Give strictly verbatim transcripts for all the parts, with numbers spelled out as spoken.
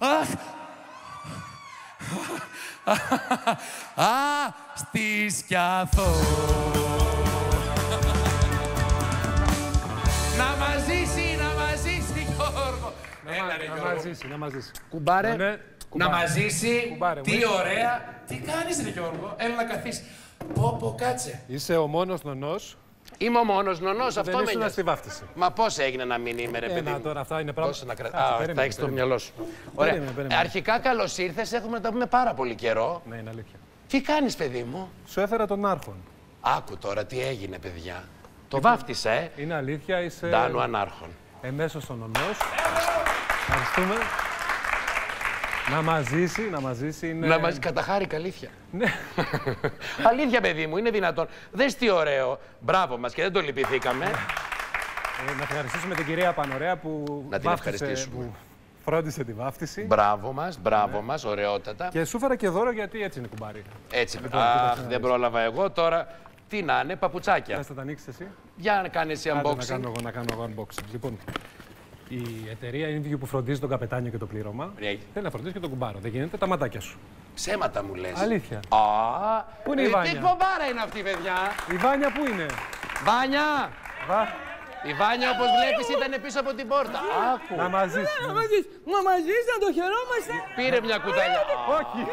Αχ! Α, στη σκιαθώ. Να μας ζήσει, να μας ζήσει, Γιώργο. Έλα ρε Γιώργο. Να μας ζήσει, να μας ζήσει. Κουμπάρε, Ναι, να μας ζήσει. Κουμπάρε, Τι ωραία. Τι κάνεις ρε Γιώργο. Έλα να καθίσεις. Πω, πω, κάτσε. Είσαι ο μόνος νονός. Είμαι ο μόνος νονός, αυτό με ήσουν νοιάζει. στη βάφτιση. Μα πώς έγινε να μην είμαι, ρε παιδί Ένα μου. τώρα, αυτά είναι πράγματα. Πώς να κρα... Κάτσε, Α, περίμενε, θα έχεις το περίμενε. μυαλό σου. Ωραία. Περίμενε, περίμενε. Αρχικά καλώς ήρθες, έχουμε να τα πούμε πάρα πολύ καιρό. Ναι, είναι αλήθεια. Τι κάνεις, παιδί μου. Σου έφερα τον Άρχον. Άκου τώρα τι έγινε, παιδιά. Το βάφτισα, ε. Είναι αλήθεια, είσαι Ντάνου Ανάρχον. εμέσως ο νονός. Ευχαριστούμε. Να μας ζήσει, να μας ζήσει είναι... Να μας καταχάρηκα, αλήθεια. Ναι. Αλήθεια, παιδί μου, είναι δυνατόν. Δες τι ωραίο. Μπράβο μας και δεν το λυπηθήκαμε. Ε, να ευχαριστήσουμε την κυρία Πανωρέα που Να την βάφτισε, ευχαριστήσουμε. που φρόντισε τη βάφτιση. Μπράβο μας, μπράβο μας, ωραιότατα. Και σου έφερα και δώρο γιατί έτσι είναι κουμπάρι. Έτσι, Λοιπόν, αχ, κοίταξε να δεν δεις. πρόλαβα εγώ τώρα. Τι να είναι, παπουτσάκια. Θες να τα ανοίξεις εσύ. Για να κάνεις εσύ Άντε, να unboxing. κάνω εγώ, να κάνω εγώ unboxing. Λοιπόν, η εταιρεία InView που φροντίζει τον καπετάνιο και το πλήρωμα Ναι. θέλει να φροντίσει και τον κουμπάρο. Δεν γίνεται τα ματάκια σου. Ψέματα μου λες. Αλήθεια. Α, Πού είναι η ε, Βάνια? Τι εκπομπάρα είναι αυτή, παιδιά. Η Βάνια πού είναι. Βάνια! Βα... Η Βάνια, όπως βλέπεις, ήταν πίσω από την πόρτα. Άκου. Να μας ζήσει. Να μαζί, να μαζί, να το χαιρόμαστε. Πήρε μια κουταλιά. Όχι.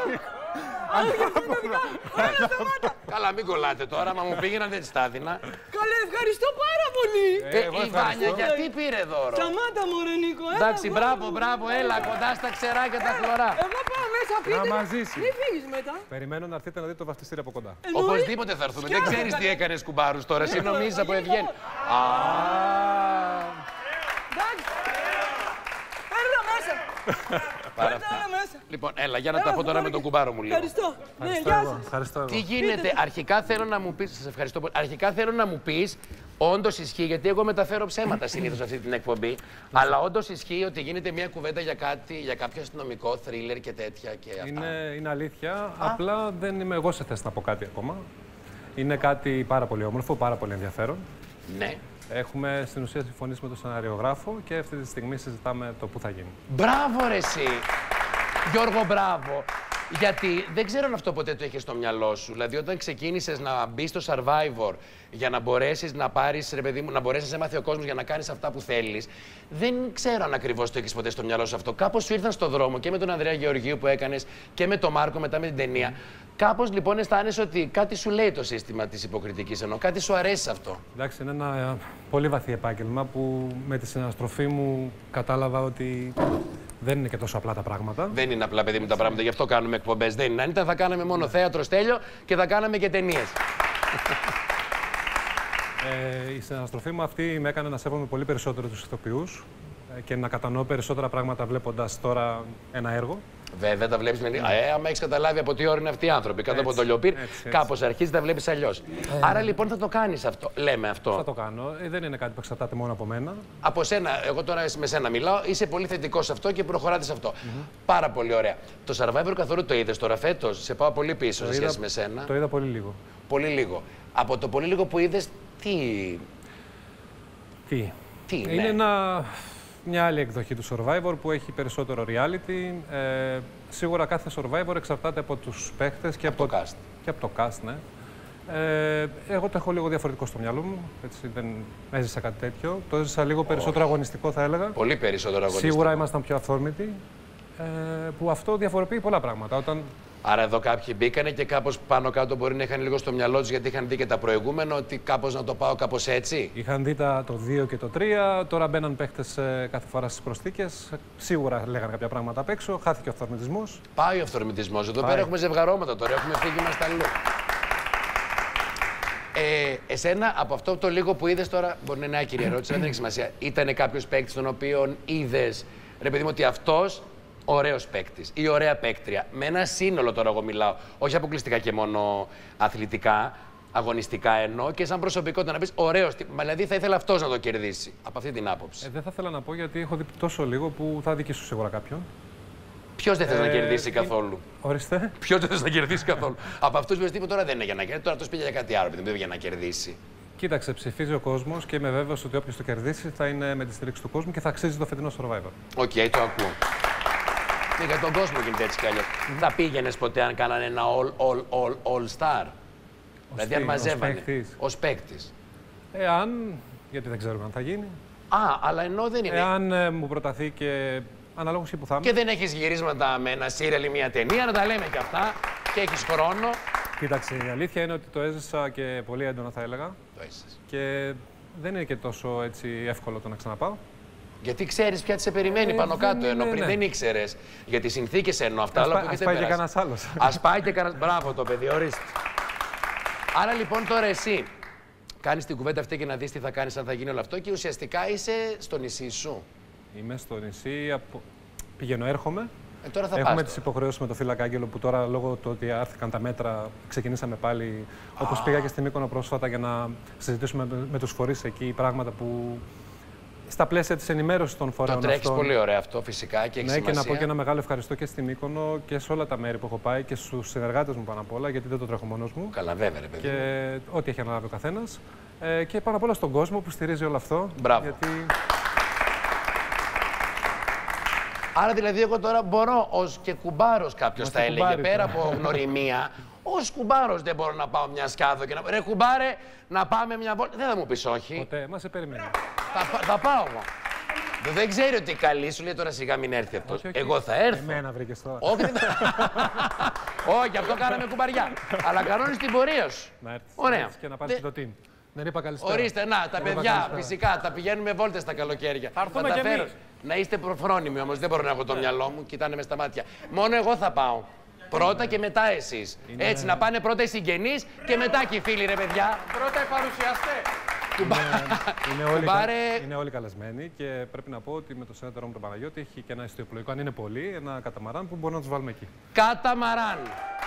Καλά, μην κολλάτε τώρα, μα μου πήγαιναν δεν της τα έδινα. Καλέ, ευχαριστώ πάρα πολύ. Ε, εγώ η ευχαριστώ. Βάνια γιατί πήρε δώρο. Σταμάτα μωρέ Νίκο, έλα. Εντάξει, εγώ. μπράβο, μπράβο, έλα κοντά στα ξερά και τα χλωρά. Εγώ πάω μέσα πείτε. Να μας ζήσει. Μην φύγεις μετά. Περιμένω να έρθετε να δείτε το βαφτιστήρι από κοντά. Εννοεί. Οπωσδήποτε θα έρθουμε. Δεν ξέρεις τι έκανες κουμπάρους τώρα. Εσύ νομίζεις από Ευγένη. Α, Εντάξει. Έλα μέσα. παρά Έλα αυτά. μέσα. Λοιπόν, έλα, για να τα πω τώρα με τον κουμπάρο μου λίγο. Ευχαριστώ. Ναι, Ευχαριστώ γεια εγώ. σας. Ευχαριστώ εγώ. Τι γίνεται, αρχικά θέλω να μου πεις, σας ευχαριστώ πολύ. Αρχικά θέλω να μου πεις, όντως ισχύει, γιατί εγώ μεταφέρω ψέματα συνήθως αυτή την εκπομπή, αλλά όντως ισχύει ότι γίνεται μια κουβέντα για κάτι, για κάποιο αστυνομικό, θρίλερ και τέτοια και αυτά. Είναι, είναι αλήθεια. Απλά δεν είμαι εγώ σε θέση να πω κάτι ακόμα. Είναι κάτι πάρα πολύ όμορφο, πάρα πολύ ενδιαφέρον. Ναι. Έχουμε στην ουσία συμφωνήσει με τον σεναριογράφο και αυτή τη στιγμή συζητάμε το πού θα γίνει. Μπράβο ρε εσύ. Γιώργο, μπράβο. Γιατί δεν ξέρω αν αυτό ποτέ το έχεις στο μυαλό σου. Δηλαδή, όταν ξεκίνησες να μπει στο Survivor για να μπορέσεις να πάρεις, ρε παιδί μου, να μπορέσεις να σε μάθει ο κόσμος για να κάνεις αυτά που θέλεις, δεν ξέρω αν ακριβώς το έχεις ποτέ στο μυαλό σου αυτό. Κάπως σου ήρθαν στο δρόμο και με τον Ανδρέα Γεωργίου που έκανες και με τον Μάρκο μετά με την ταινία. Κάπως λοιπόν αισθάνεσαι ότι κάτι σου λέει το σύστημα της υποκριτικής, ενώ κάτι σου αρέσει σε αυτό. Εντάξει, είναι ένα ε, πολύ βαθύ επάγγελμα που με τη συναστροφή μου κατάλαβα ότι δεν είναι και τόσο απλά τα πράγματα. Δεν είναι απλά, παιδί μου, τα πράγματα, γι' αυτό κάνουμε εκπομπές. Δεν είναι. Αν ήταν, θα κάναμε μόνο θέατρο, Στέλιο και θα κάναμε και ταινίες. Ε, η συναστροφή μου αυτή με έκανε να σέβομαι πολύ περισσότερο τους ηθοποιούς ε, και να κατανοώ περισσότερα πράγματα βλέποντας τώρα ένα έργο. Βέβαια, τα βλέπει με. Ε, άμα έχει καταλάβει από τι ώρα είναι αυτοί οι άνθρωποι κάτω από το λιοπύρ, κάπω αρχίζει τα βλέπει αλλιώ. Άρα λοιπόν θα το κάνει αυτό. Λέμε αυτό. Θα το κάνω. Ε, δεν είναι κάτι που εξαρτάται μόνο από μένα. Από σένα, εγώ τώρα με σένα μιλάω, είσαι πολύ θετικό σε αυτό και προχωράτε σε αυτό. Mm-hmm. Πάρα πολύ ωραία. Το Survivor καθόλου το είδε τώρα φέτο, σε πάω πολύ πίσω Το σε σχέση είδα, με σένα. Το είδα πολύ λίγο. Πολύ λίγο. Από το πολύ λίγο που είδε, τι. Τι. Τι είναι ναι. ένα, μια άλλη εκδοχή του Survivor που έχει περισσότερο reality. Ε, σίγουρα κάθε Survivor εξαρτάται από τους παίχτες και από, από το cast. Και από το cast, ναι. Ε, εγώ το έχω λίγο διαφορετικό στο μυαλό μου. Έτσι, δεν έζησα κάτι τέτοιο. Το έζησα λίγο περισσότερο αγωνιστικό, θα έλεγα. Πολύ περισσότερο αγωνιστικό. Σίγουρα ήμασταν πιο αυθόρμητοι. Ε, που αυτό διαφοροποιεί πολλά πράγματα. Όταν... Άρα εδώ κάποιοι μπήκανε και κάπως πάνω κάτω μπορεί να είχαν λίγο στο μυαλό τους γιατί είχαν δει και τα προηγούμενα ότι κάπως να το πάω κάπως έτσι. Είχαν δει τα, το δύο και το τρία, τώρα μπαίναν παίχτες ε, κάθε φορά στις προσθήκες. Σίγουρα λέγανε κάποια πράγματα απ' έξω, χάθηκε ο αυθορμητισμός. Πάει ο αυθορμητισμός. Εδώ Πάει. πέρα έχουμε ζευγαρώματα τώρα, έχουμε φύγει μας τα αλλού. Ε, εσένα, από αυτό το λίγο που είδες τώρα, μπορεί να είναι άκυρη ερώτηση, δεν έχει σημασία. Ήτανε κάποιος παίκτης τον οποίο είδες, ρε παιδί μου, ότι αυτός ωραίος παίκτης ή ωραία παίκτρια. Με ένα σύνολο τώρα εγώ μιλάω, όχι αποκλειστικά και μόνο αθλητικά, αγωνιστικά εννοώ και σαν προσωπικότητα να πεις ωραίος. Δηλαδή θα ήθελα αυτός να το κερδίσει. Από αυτή την άποψη. Ε, δεν θα ήθελα να πω γιατί έχω δει τόσο λίγο που θα δικήσω σίγουρα κάποιον. Ποιος δεν θες Ε, να κερδίσει ε, καθόλου. Ορίστε. Ποιος δεν θες να κερδίσει καθόλου. Από αυτούς που τώρα δεν είναι για να κερδίσει. Τώρα αυτός πήγε για κάτι άλλο, δεν πήγε για να κερδίσει. Κοίταξε, ψηφίζει ο κόσμος και είμαι βέβαιος ότι όποιος το κερδίσει θα είναι με τη στήριξη του κόσμου και θα αξίζει το φετινό Survivor. Οκ, okay, το ακούω. Ναι, για τον κόσμο γίνεται έτσι κι αλλιώς. Θα πήγαινες ποτέ αν κάνανε ένα all, all, all, all star. Δηλαδή αν μαζεύανε. Ως παίκτης. Εάν. Γιατί δεν ξέρουμε αν θα γίνει. Α, αλλά ενώ δεν είναι. Εάν ε, μου προταθεί και αναλόγως και που θα είμαι. Και δεν έχεις γυρίσματα με ένα σύριαλ ή μια ταινία, να τα λέμε κι αυτά. Και έχεις χρόνο. Κοίταξε, η αλήθεια είναι ότι το έζησα και πολύ έντονα, θα έλεγα. Το έζησες. Και δεν είναι και τόσο έτσι εύκολο το να ξαναπάω. Γιατί ξέρεις ποια σε περιμένει Ε, πάνω κάτω, ναι, ενώ ναι, πριν ναι. δεν ήξερες. Για τις συνθήκες εννοώ αυτά, Ας, αλλά πά, που ας έχετε πάει και περάσει. κανένας άλλος. Ας πάει και κανένας. Μπράβο το παιδί, ορίστε. Άρα λοιπόν τώρα εσύ κάνεις την κουβέντα αυτή και να δεις τι θα κάνεις αν θα γίνει όλο αυτό και ουσιαστικά είσαι στο νησί σου. Είμαι στο νησί, απο... πηγαίνω, έρχομαι. Ε, τώρα θα Έχουμε πας τις τώρα. υποχρεώσεις με το Φύλακα Άγγελο που τώρα λόγω του ότι άρθηκαν τα μέτρα ξεκινήσαμε πάλι. Όπως πήγα και στη Μύκονο πρόσφατα για να συζητήσουμε με, με τους φορείς εκεί πράγματα που στα πλαίσια της ενημέρωσης των φορέων Το τρέχεις αυτών. πολύ ωραία αυτό φυσικά και έχει Ναι, σημασία. και να πω και ένα μεγάλο ευχαριστώ και στη Μύκονο και σε όλα τα μέρη που έχω πάει και στους συνεργάτες μου πάνω απ' όλα, γιατί δεν το τρέχω μόνος μου. Καλά βέβαια ρε παιδί. Και ό,τι έχει αναλάβει ο καθένας. Ε, και πάνω απ' όλα στον κόσμο που στηρίζει όλο αυτό. Μπράβο. Γιατί... Άρα δηλαδή εγώ τώρα μπορώ ως και κουμπάρος κάποιος Είμαστε θα έλεγε κουμπάροι πέρα τώρα. από γνωριμία. Ως κουμπάρος δεν μπορώ να πάω μια σκάδο και να ρε κουμπάρε να πάμε μια βόλτα. Δεν θα μου πεις όχι. Ποτέ, μα σε περιμένω. Θα, πα- θα πάω εγώ. Δεν ξέρει ότι καλή σου λέει τώρα σιγά μην έρθει αυτός. Όχι, όχι. Εγώ θα έρθω. Εμένα βρήκες τώρα. Όχι, δεν... όχι, αυτό κάναμε κουμπαριά. Αλλά κανόνες την πορεία σου. Να έρθεις, Ωραία. να έρθεις και να πάρεις Δε- και το team. Δεν είπα καλησπέρα. Ορίστε, να, τα Δεν είπα παιδιά, καλησπέρα. φυσικά, τα πηγαίνουμε βόλτες τα καλοκαίρια. Θα έρθουμε τα κι φέρω. εμείς. Να είστε προφρόνιμοι όμως, δεν μπορώ να έχω το μυαλό μου, κοιτάνε με στα μάτια. Μόνο εγώ θα πάω. Πρώτα και μετά εσείς. Έτσι, να πάνε πρώτα οι συγγενείς και μετά και οι φίλοι, ρε παιδιά. Πρώτα οι παρουσιαστές. Είναι όλοι, Κουμπάρε- είναι όλοι καλεσμένοι και πρέπει να πω ότι με το συνέτερό μου τον Παναγιώτη έχει και ένα ιστιοπλοϊκό. Αν είναι πολύ, ένα καταμαράν που μπορούμε να τους βάλουμε εκεί. Καταμαράν.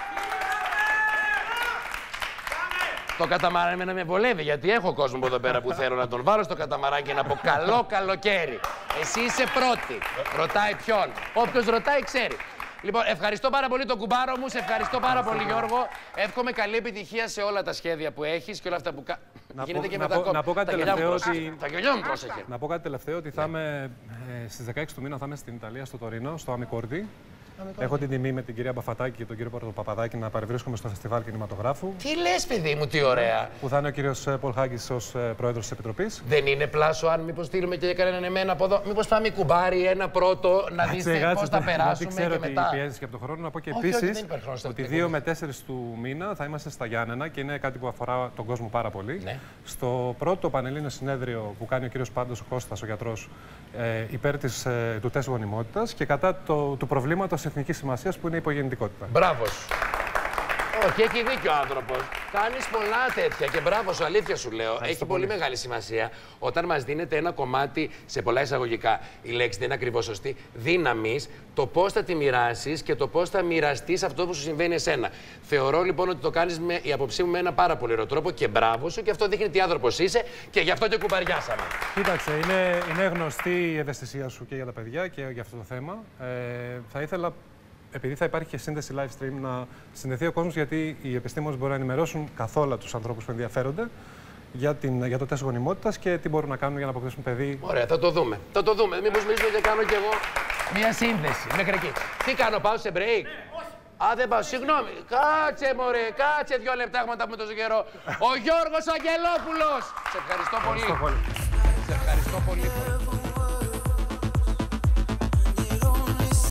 Το καταμαράν εμένα με βολεύει, γιατί έχω κόσμο από εδώ πέρα που θέλω να τον βάλω στο καταμαράν και να πω καλό καλοκαίρι. Εσύ είσαι πρώτη. Ρωτάει ποιον. Όποιος ρωτάει ξέρει. Λοιπόν, ευχαριστώ πάρα πολύ τον κουμπάρο μου, σε ευχαριστώ πάρα πολύ Γιώργο. Εύχομαι καλή επιτυχία σε όλα τα σχέδια που έχεις και όλα αυτά που κάνεις. Να Γίνεται πω- και να με τα πω- κόμματα. να πω κάτι Τα γυαλιά μου τελευταίο πρόσεχε. ότι- Τα γυαλιά μου πρόσεχε. Να πω κάτι τελευταίο ότι θα είμαι ε, στις δεκαέξι του μήνα θα είμαι στην Ιταλία, στο Τωρίνο, στο Αμικόρντι. Έχω την τιμή με την κυρία Μπαφατάκη και τον κύριο Παπαδάκη να παρευρίσκομαι στο φεστιβάλ κινηματογράφου. Τι λες, παιδί μου, τι ωραία. Που θα είναι ο κύριος Πολ Χάγκης ως ε, πρόεδρος της Επιτροπής. Δεν είναι πλάσο αν μήπως στείλουμε και κανέναν εμένα από εδώ. Μήπως πάμε κουμπάρι ένα πρώτο να δείτε πώς θα περάσουμε ξέρω και ότι μετά. πιέζεις και από τον χρόνο. Να πω και Όχι, όχι, επίσης δεν υπάρχει χρόνος, ότι δεν δύο με τέσσερις του μήνα θα είμαστε στα Γιάννενα και είναι κάτι που αφορά τον κόσμο πάρα πολύ. Ναι. Στο πρώτο πανελλήνιο συνέδριο που κάνει ο κύριος Πάντος ο Κώστας, ο γιατρός, ε, υπέρ της, ε, του τεστ γονιμότητας και κατά το, του προβλήματος εθνικής σημασίας που είναι η υπογεννητικότητα. Μπράβο σου. Όχι, έχει δίκιο ο άνθρωπος. Κάνεις πολλά τέτοια και μπράβο σου, αλήθεια σου λέω. Έχει πολύ μεγάλη σημασία όταν μας δίνεται ένα κομμάτι, σε πολλά εισαγωγικά, η λέξη δεν είναι ακριβώς σωστή, δύναμης, το πώς θα τη μοιράσεις και το πώς θα μοιραστείς αυτό που σου συμβαίνει εσένα. Θεωρώ λοιπόν ότι το κάνεις με η άποψή μου με ένα πάρα πολύ ωραίο τρόπο και μπράβο σου και αυτό δείχνει τι άνθρωπος είσαι και γι' αυτό και κουμπαριάσαμε. Κοίταξε, είναι, είναι γνωστή η ευαισθησία σου και για τα παιδιά και για αυτό το θέμα. Ε, θα ήθελα, επειδή θα υπάρχει και σύνδεση live stream, να συνδεθεί ο κόσμος, γιατί οι επιστήμονες μπορούν να ενημερώσουν καθόλου τους ανθρώπους που ενδιαφέρονται για, την, για το τεστ γονιμότητας και τι μπορούν να κάνουν για να αποκτήσουν παιδί. Ωραία, θα το δούμε. Θα το δούμε. Μήπως μιλήσουμε και κάνω κι εγώ μια σύνδεση μέχρι εκεί. Τι κάνω, πάω σε break. Α, δεν πάω, συγγνώμη. Κάτσε, μωρέ, κάτσε δύο λεπτά έχουμε τα πούμε τόσο καιρό. Ο Γιώργος Αγγελόπουλος. Σε ευχαριστώ πολύ. Ευχαριστώ πολύ. Σε ευχαριστώ πολύ.